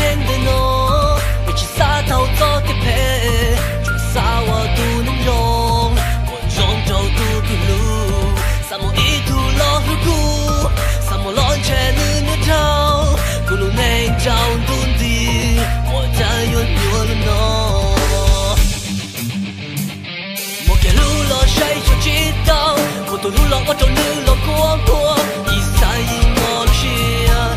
年的侬，一起洒逃走的陪，就洒我都能容，我终究都不路，萨摩一途老路古，萨摩乱切了那头，咕噜内张dun地，我在远远了侬。莫给路了谁就知道，我都路了我找路了过过，一三一我路线。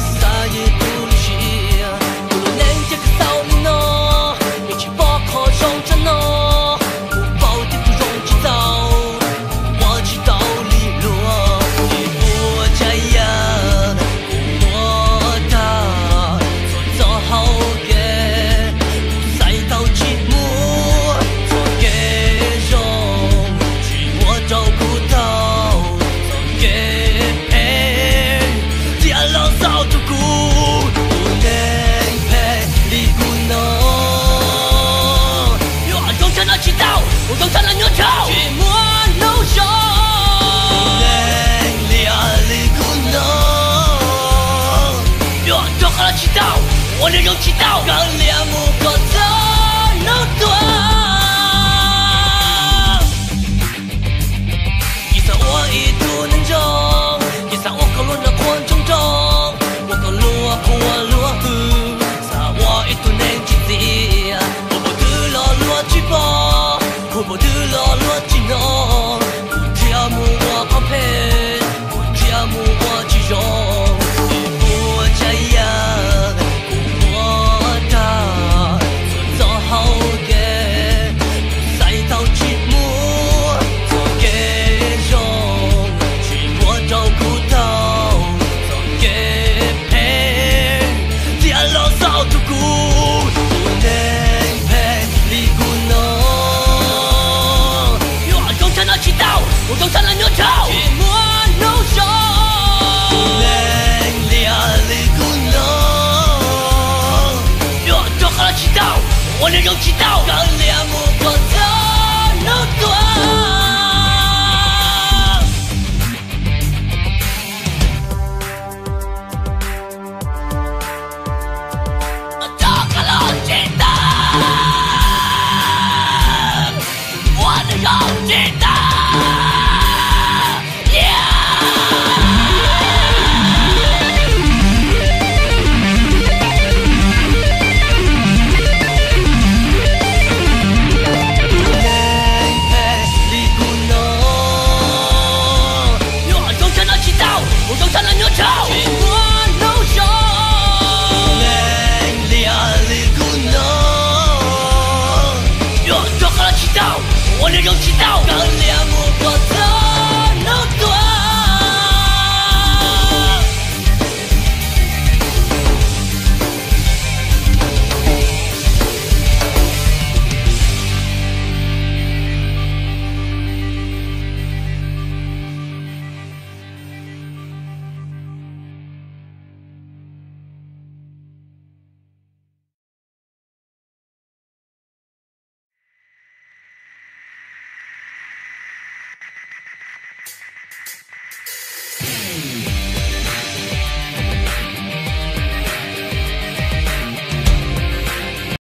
我都上了牛头，寂寞怒手，能力压力苦恼，若做好了祈祷，我能用祈祷，让脸目可走能躲。一三我一途能中，一三我可论那昆虫中，我可路啊空我路啊呼，撒我一途能记地，我不得了路啊去跑。我不得了落进浓，不跳木我旁边，不跳木我其中，一步加样，不我大，做走好嘅，不赛到寂寞，做嘅中，去我照顾到，做嘅陪，只要老少照顾，不能陪你孤浓。祈祷，我都上了牛头，寂寞怒手，能力压力苦恼，若做好了祈祷，我能用祈祷，让脸目可走能躲。